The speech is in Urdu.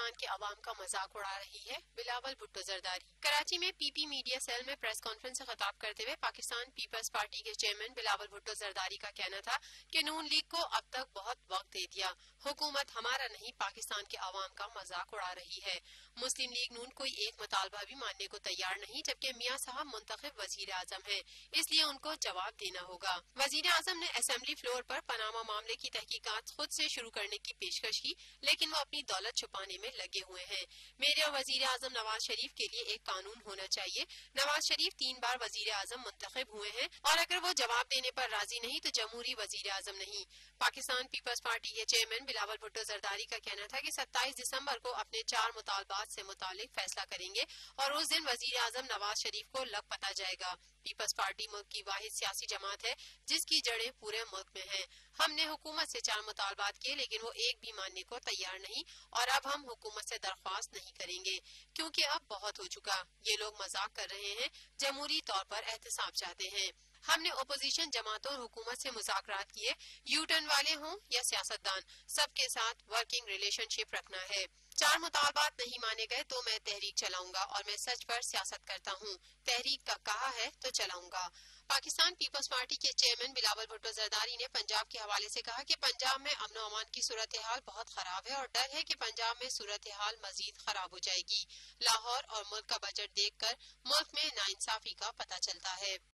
پاکستان کے عوام کا مذاق اڑا رہی ہے بلاول بھٹو زرداری۔ کراچی میں پی پی میڈیا سیل میں پریس کانفرنس سے خطاب کرتے ہوئے پاکستان پیپلز پارٹی کے چیئرمین بلاول بھٹو زرداری کا کہنا تھا کہ نون لیگ کو اب تک بہت وقت دے دیا، حکومت ہمارا نہیں پاکستان کے عوام کا مذاق اڑا رہی ہے۔ مسلم لیگ نون کوئی ایک مطالبہ بھی ماننے کو تیار نہیں، جبکہ میاں صاحب منتخب وزیر اعظم ہیں، اس لیے ان کو جواب دینا ہوگا۔ وزیر اعظم نے اسمبلی فلور پر پاناما معاملے کی تحقیقات خود سے شروع کرنے کی پیشکش کی، لیکن وہ اپنی دولت چھپانے میں لگے ہوئے ہیں۔ میرے اور وزیر اعظم نواز شریف کے لیے ایک قانون ہونا چاہیے۔ نواز شریف 3 بار وزیر اعظم منتخب ہوئے ہیں، اور اگر وہ جواب دینے پر راضی نہیں تو جمہوری وزیر اعظم نہیں۔ پاکستان پیپلز پارٹی کے چیئرمین بلاول بھٹو زرداری کا کہنا تھا کہ 27 دسمبر کو اپنے 4 مطالبات سے متعلق فیصلہ کریں گے، اور اس دن وزیر اعظم نواز شریف کو لگ پتا جائے گا۔ پیپلز پارٹی ملک کی واحد سیاسی جماعت ہے جس کی جڑیں پورے ملک میں ہیں۔ ہم نے حکومت سے 4 مطالبات کیے، لیکن وہ ایک بھی ماننے کو تیار نہیں، اور اب ہم حکومت سے درخواست نہیں کریں گے، کیونکہ اب بہت ہو چکا۔ یہ لوگ مذاق کر رہے ہیں، جمہوری طور پر احتساب چاہتے ہیں۔ ہم نے اپوزیشن جماعتوں اور حکومت سے مذاکرات کیے، یو ٹرن والے ہوں یا سیاستدان، سب کے ساتھ ورکنگ ریلیشن شپ رکھنا ہے۔ 4 مطالبات نہیں مانے گئے تو میں تحریک چلاؤں گا، اور میں سچ پر سیاست کرتا ہوں۔ تحریک کا کہا ہے تو چلاؤں گا۔ پاکستان پیپلز پارٹی کے چیئرمین بلاول بھٹو زرداری نے پنجاب کے حوالے سے کہا کہ پنجاب میں امن و امان کی صورتحال بہت خراب ہے، اور ڈر ہے کہ پنجاب میں صورتحال مزید خراب ہو جائے گی۔ لاہور اور ملک کا بجٹ دیکھ کر ملک میں ناانصافی کا پتہ چلتا ہے۔